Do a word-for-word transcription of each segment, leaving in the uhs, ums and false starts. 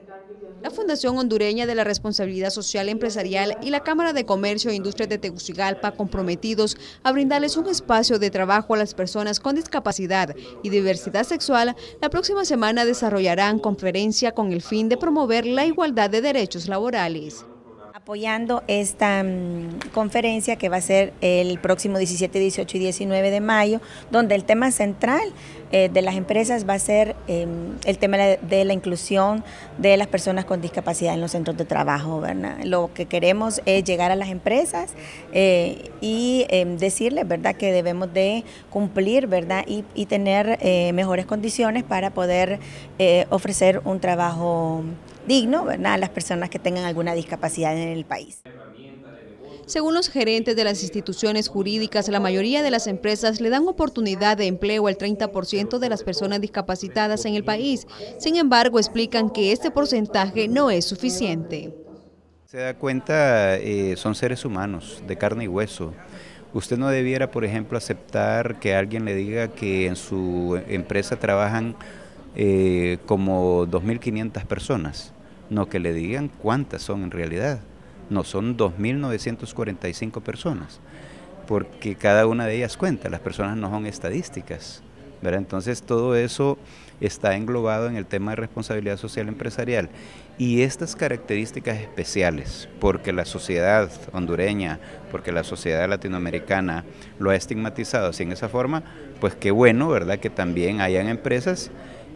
La Fundación Hondureña de la Responsabilidad Social Empresarial y la Cámara de Comercio e Industria de Tegucigalpa, comprometidos a brindarles un espacio de trabajo a las personas con discapacidad y diversidad sexual, la próxima semana desarrollarán conferencia con el fin de promover la igualdad de derechos laborales. Apoyando esta um, conferencia que va a ser el próximo diecisiete, dieciocho y diecinueve de mayo, donde el tema central eh, de las empresas va a ser eh, el tema de la inclusión de las personas con discapacidad en los centros de trabajo, ¿verdad? Lo que queremos es llegar a las empresas eh, y eh, decirles, ¿verdad?, que debemos de cumplir, ¿verdad?, y, y tener eh, mejores condiciones para poder eh, ofrecer un trabajo digno, ¿verdad?, a las personas que tengan alguna discapacidad en el país. Según los gerentes de las instituciones jurídicas, la mayoría de las empresas le dan oportunidad de empleo al treinta por ciento de las personas discapacitadas en el país. Sin embargo, explican que este porcentaje no es suficiente. Se da cuenta, eh, son seres humanos de carne y hueso. Usted no debiera, por ejemplo, aceptar que alguien le diga que en su empresa trabajan eh, como dos mil quinientas personas. No, que le digan cuántas son en realidad. No, son dos mil novecientas cuarenta y cinco personas, porque cada una de ellas cuenta, las personas no son estadísticas, ¿verdad? Entonces todo eso está englobado en el tema de responsabilidad social empresarial y estas características especiales, porque la sociedad hondureña, porque la sociedad latinoamericana lo ha estigmatizado así en esa forma, pues qué bueno, ¿verdad?, que también hayan empresas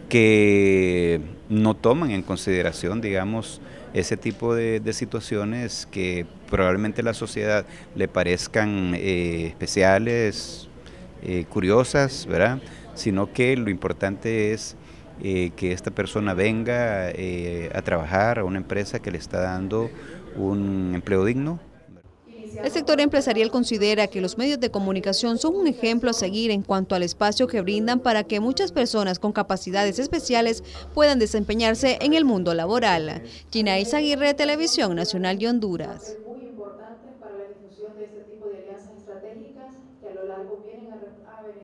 que no toman en consideración, digamos, ese tipo de, de situaciones que probablemente a la sociedad le parezcan eh, especiales, eh, curiosas, ¿verdad?, sino que lo importante es eh, que esta persona venga eh, a trabajar a una empresa que le está dando un empleo digno. El sector empresarial considera que los medios de comunicación son un ejemplo a seguir en cuanto al espacio que brindan para que muchas personas con capacidades especiales puedan desempeñarse en el mundo laboral. Gina Izaguirre, Televisión Nacional de Honduras.